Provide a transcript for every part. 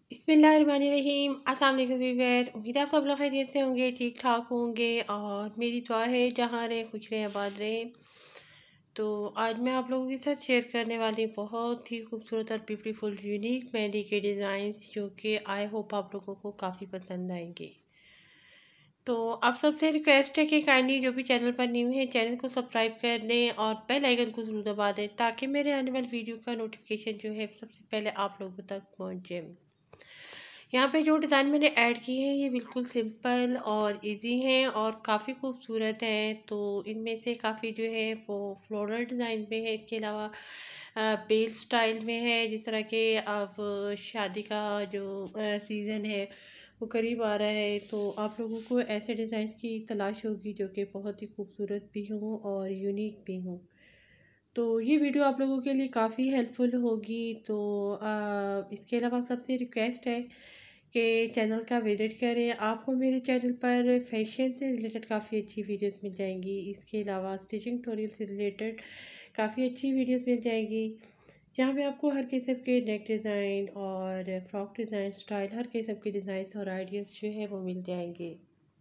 बिस्मिल्लाहिर्रहमानिर्रहीम। अस्सलाम वालेकुम व्यूअर, उम्मीद है आप सब लोग खैरियत से होंगे, ठीक ठाक होंगे और मेरी दुआ है जहाँ रहे खुश रहें आबाद रहें। तो आज मैं आप लोगों के साथ शेयर करने वाली बहुत ही खूबसूरत और ब्यूटीफुल यूनिक मेहंदी के डिज़ाइंस जो कि आई होप आप लोगों को काफ़ी पसंद आएंगे। तो आप सबसे रिक्वेस्ट है कि काइंडली जो भी चैनल पर न्यू है चैनल को सब्सक्राइब कर दें और बेल आइकन को ज़रूर दबा दें ताकि मेरे आने वाली वीडियो का नोटिफिकेशन जो है सबसे पहले आप लोगों तक पहुँचे। यहाँ पे जो डिज़ाइन मैंने ऐड किए हैं ये बिल्कुल सिंपल और इजी हैं और काफ़ी खूबसूरत हैं। तो इनमें से काफ़ी जो है वो फ्लोरल डिज़ाइन में है, इसके अलावा बेल स्टाइल में है। जिस तरह के अब शादी का जो सीज़न है वो करीब आ रहा है तो आप लोगों को ऐसे डिज़ाइन की तलाश होगी जो कि बहुत ही खूबसूरत भी हों और यूनिक भी हों। तो ये वीडियो आप लोगों के लिए काफ़ी हेल्पफुल होगी। तो इसके अलावा सबसे रिक्वेस्ट है कि चैनल का विज़िट करें। आपको मेरे चैनल पर फैशन से रिलेटेड काफ़ी अच्छी वीडियोस मिल जाएंगी। इसके अलावा स्टिचिंग ट्यूटोरियल से रिलेटेड काफ़ी अच्छी वीडियोस मिल जाएंगी जहाँ पे आपको हर किस्म के नेक डिज़ाइन और फ्रॉक डिज़ाइन स्टाइल हर किस्म के डिज़ाइन और आइडियाज़ जो है वो मिल जाएंगे।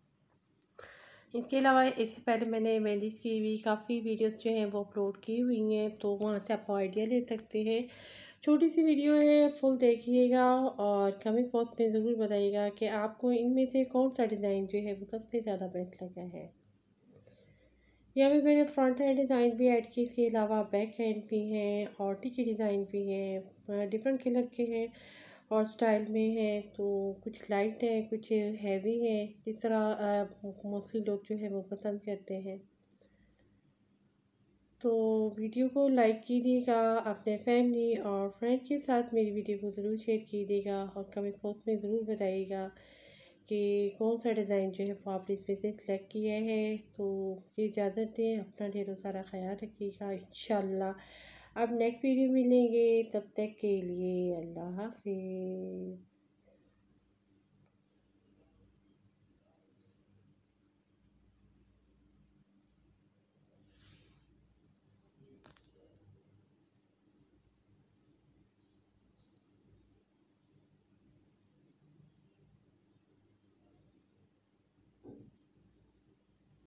इसके अलावा इससे पहले मैंने मेहंदी की भी काफ़ी वीडियोस जो हैं वो अपलोड की हुई हैं तो वहाँ से आप आइडिया ले सकते हैं। छोटी सी वीडियो है, फुल देखिएगा और कमेंट बॉक्स में ज़रूर बताइएगा कि आपको इनमें से कौन सा डिज़ाइन जो है वो सबसे ज़्यादा बेस्ट लगा है। यहाँ पे मैंने फ्रंट हैंड डिज़ाइन भी ऐड की, इसके अलावा बैक हैंड भी हैं और टी के डिज़ाइन भी हैं, डिफरेंट कलर के हैं और स्टाइल में है। तो कुछ लाइट है, कुछ हैवी है, जिस तरह मोस्टली लोग जो है वो पसंद करते हैं। तो वीडियो को लाइक कीजिएगा, अपने फैमिली और फ्रेंड्स के साथ मेरी वीडियो को ज़रूर शेयर कीजिएगा और कमेंट बॉक्स में ज़रूर बताइएगा कि कौन सा डिज़ाइन जो है वो आपने इसमें से सिलेक्ट किया है। तो ये इजाज़त दें, अपना ढेरों सारा ख्याल रखिएगा। इंशाल्लाह अब नेक्स्ट वीडियो मिलेंगे, तब तक के लिए अल्लाह हाफिज़।